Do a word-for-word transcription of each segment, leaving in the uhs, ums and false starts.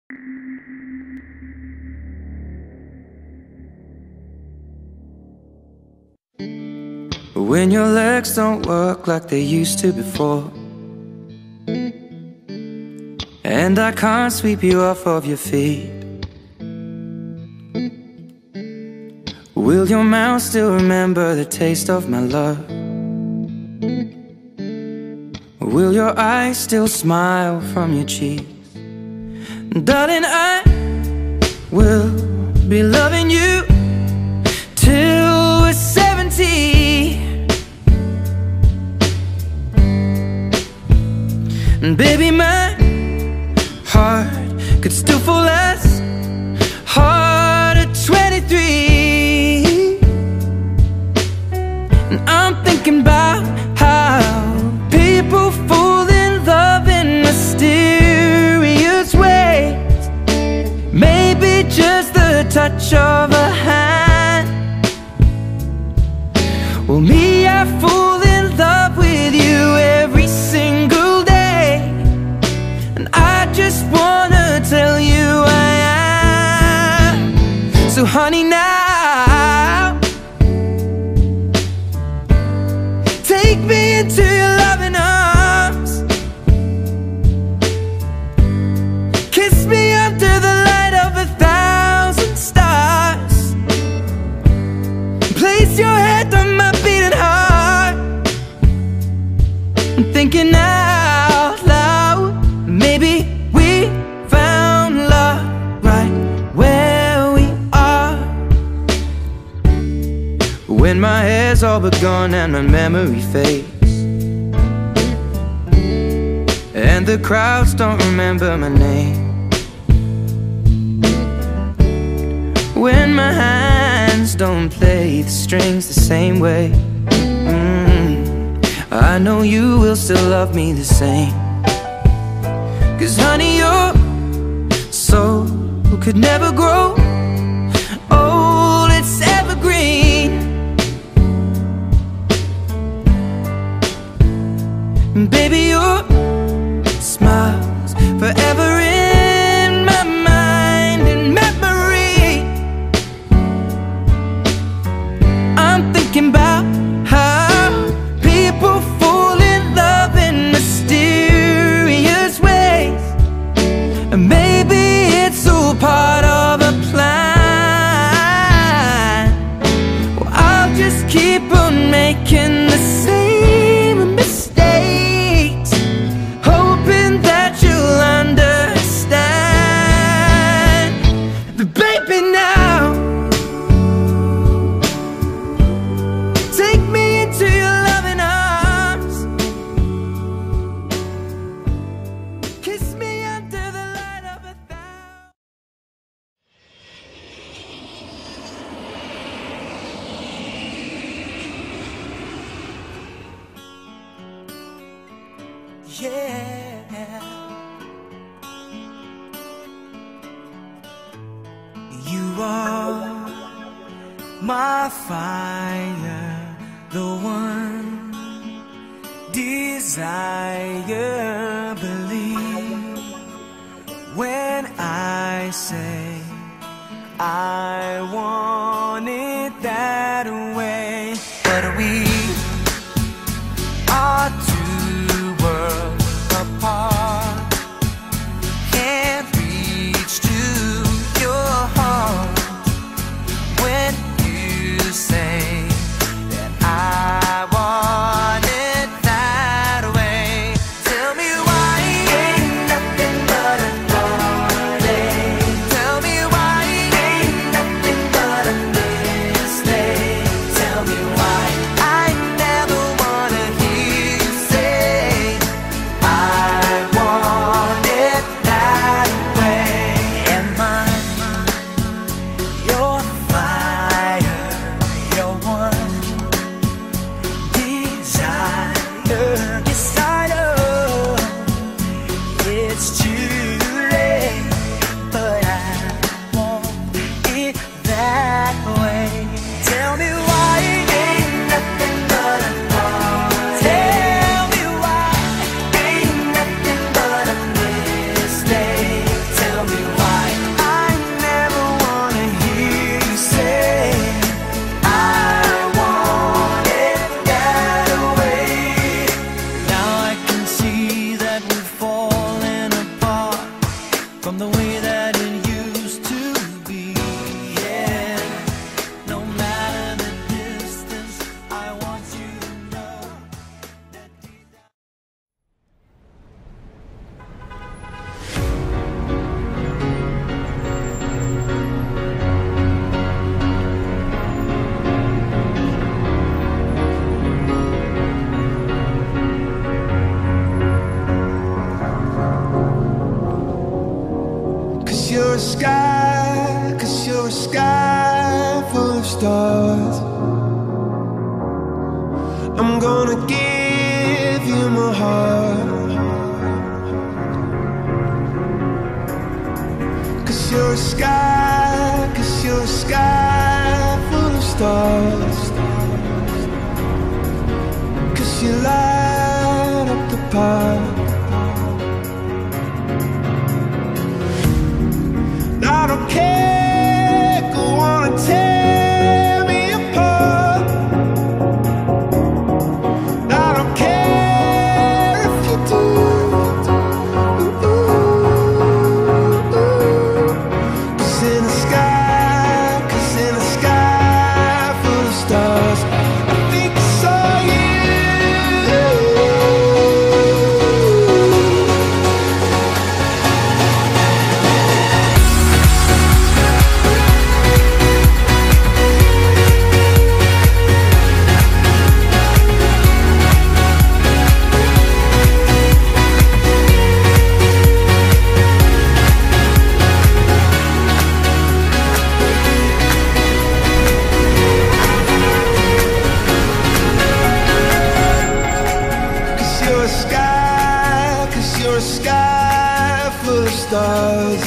When your legs don't work like they used to before, and I can't sweep you off of your feet, will your mouth still remember the taste of my love? Will your eyes still smile from your cheeks? Darling, I will be loving you till we're seventy. And baby, my heart could still fall as hard at twenty-three. And I'm thinking about how people fall in love in mysterious ways. Maybe just the touch of a hand. Well, me, I fall in love with you every single day. And I just wanna tell you I am. So honey, now take me into your loving arms. Kiss me under the light of a thousand stars. Place your head on my beating heart. I'm thinking out loud, maybe we found love right where we are. When my hair's all but gone and my memory fades, and the crowds don't remember my name, when my hands don't play the strings the same way, mm, I know you will still love me the same. Cause honey, your soul could never grow old, it's evergreen. And baby, your smile's forever in my mind and memory. I'm thinking about how people fall in love in mysterious ways. And maybe it's all part of a plan. Well, I'll just keep on making the same mistakes, hoping that you'll understand. But baby, now take me into your loving arms. Kiss me under the light of a thousand. Yeah, you are my fire, the one desire. Believe when I say I want it that way. But we are two worlds apart. Can't reach to your heart when you say that I want it that way. Tell me why ain't nothing but a heartache. Tell me why ain't nothing you're a sky, 'cause you're a sky full of stars. I'm gonna give you my heart, 'cause you're a sky, 'cause you're a sky full of stars. 'Cause you light up the park. I don't care, go on and tear me apart. I don't care if you do. Ooh, ooh, ooh. 'Cause in the sky, 'cause in the sky full of stars, I think I saw you. You're a sky full of stars.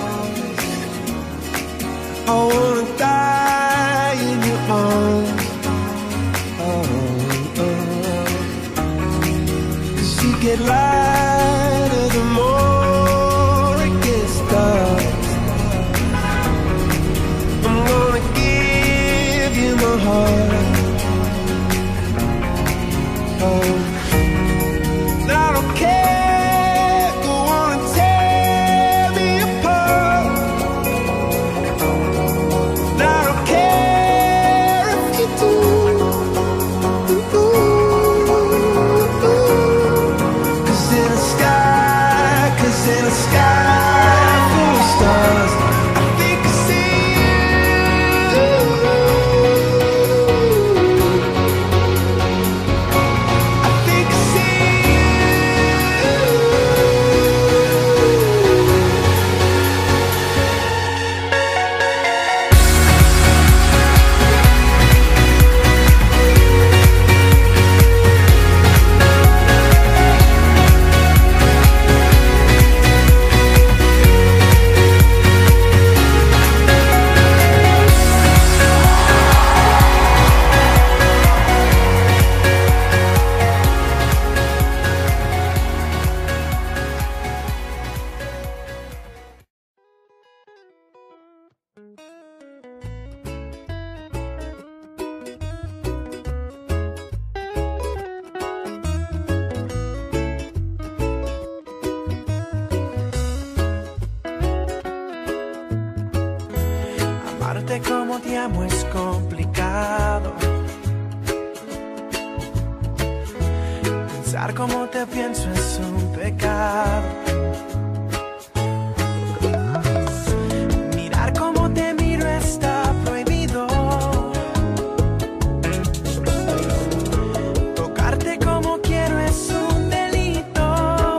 I wanna die in your arms. Oh, oh. 'Cause you get lighter the more it gets dark. I'm gonna give you my heart. Oh, I don't care. In the sky full of stars, I think I see you. I think I see amarte como te amo es complicado. Pensar como te pienso es un pecado. Mirar como te miro está prohibido. Tocarte como quiero es un delito.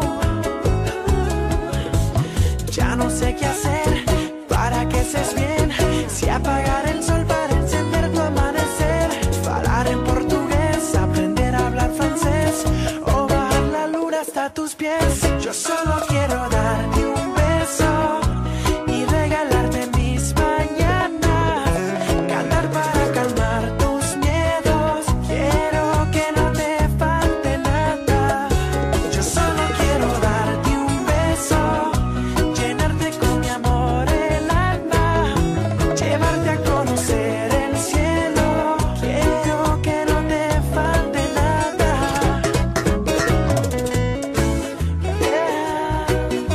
Ya no sé qué hacer para que seas bien. Si apagar el sol para encender tu amanecer, hablar en portugués, aprender a hablar francés, o bajar la luna hasta tus pies. Yo solo quiero darte un beso y regalarte mis mañanas, cantar para calmar tus miedos. Quiero que no te falte nada. Yo solo quiero darte un beso, llenarte con mi amor el alma, llevarte a conocer el cielo. Quiero que no te falte nada. Yeah.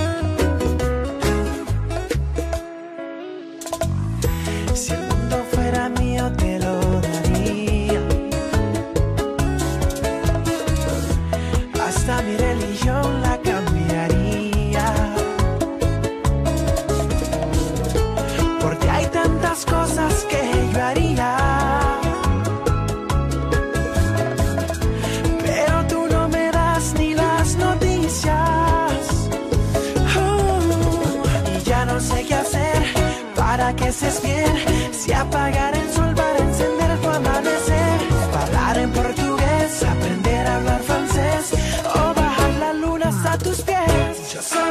Si el mundo fuera mío te lo daría, hasta mi religión la cambiaría. Porque hay tantas cosas que yo haría, pero tú no me das ni las noticias. Uh, y ya no sé qué hacer para que estés bien, si apagar el sol para encender tu amanecer, hablar en portugués, aprender a hablar francés o bajar la luna hasta tus pies. Yo soy